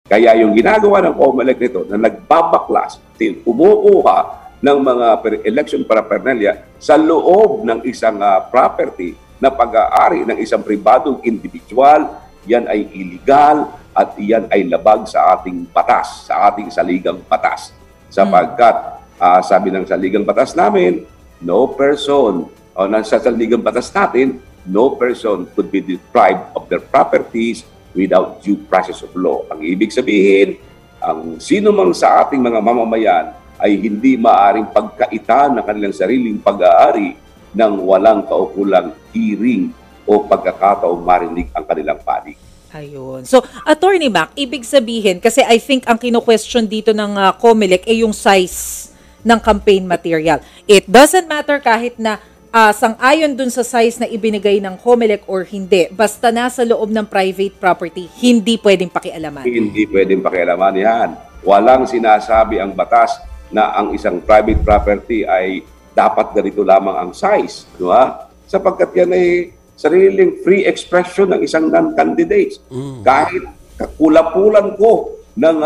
Kaya yung ginagawa ng COMELEC nito na nagbabaklas, kumukuha ng mga election paraphernalia sa loob ng isang property na pag-aari ng isang pribadong individual, yan ay illegal at yan ay labag sa ating batas, sa ating saligang batas. Sapagkat sabi ng saligang batas namin, no person, o sa saligang batas natin, no person could be deprived of their properties without due process of law. Ang ibig sabihin, ang sino mang sa ating mga mamamayan ay hindi maaring pagkaitan ng kanilang sariling pag-aari nang walang kaukulang hearing o pagkakataong marinig ang kanilang panig. Ayun. So, Attorney Mac, ibig sabihin, kasi I think ang kino-question dito ng COMELEC ay yung size ng campaign material. It doesn't matter kahit na sang-ayon dun sa size na ibinigay ng COMELEC or hindi. Basta nasa loob ng private property, hindi pwedeng pakialaman. Hindi pwedeng pakialaman yan. Walang sinasabi ang batas na ang isang private property ay dapat ganito lamang ang size. Diba? Sapagkat yan ay sariling free expression ng isang non-candidates. Kahit kakulapulan ko ng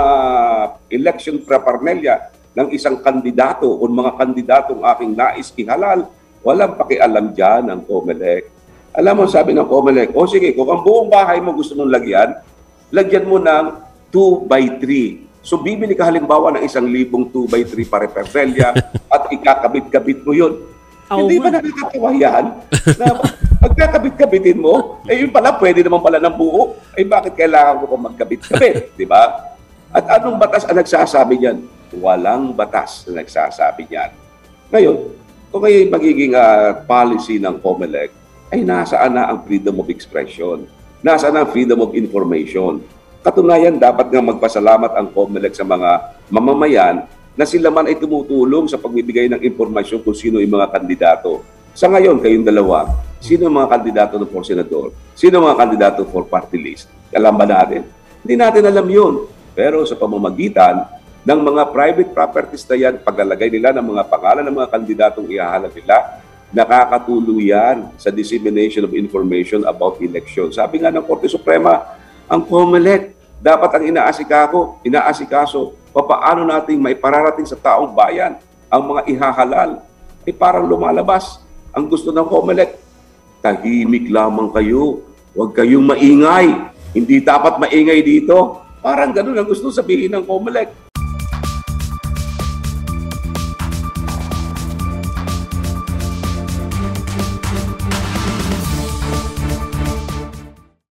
election paraphernalia ng isang kandidato o mga kandidatong aking nais ihalal, walang pakialam dyan ng COMELEC. Alam mo, sabi ng COMELEC, o sige, kung ang buong bahay mo gusto mong lagyan mo ng 2x3. So, bibili ka halimbawa ng 1,000 2x3 paraphernalia at ikakabit-kabit mo yun. Hindi ba nakakatawa yan? Na pagkakabit-kabitin mo, yun pala, pwede naman pala ng buo. Bakit kailangan ko pa magkabit-kabit? Di ba? At anong batas ang nagsasabi niyan? Walang batas na nagsasabi niyan. Ngayon, kung may magiging policy ng COMELEC, ay nasaan na ang freedom of expression? Nasaan ang freedom of information? Katunayan, dapat nga magpasalamat ang COMELEC sa mga mamamayan na sila man ay tumutulong sa pagbibigay ng impormasyon kung sino yung mga kandidato. Sa ngayon, kayong dalawa, sino yung mga kandidato for senador? Sino yung mga kandidato for party list? Alam ba natin? Hindi natin alam yun. Pero sa pamamagitan ng mga private properties na yan, paglalagay nila ng mga pangalan ng mga kandidatong ihahalal nila, nakakatuloy yan sa dissemination of information about election. Sabi nga ng Korte Suprema, ang COMELEC, dapat ang inaasikaso, paano natin may pararating sa taong bayan ang mga ihahalal. Parang lumalabas. Ang gusto ng COMELEC, tahimik lamang kayo. Huwag kayong maingay. Hindi dapat maingay dito. Parang ganun ang gusto sabihin ng COMELEC.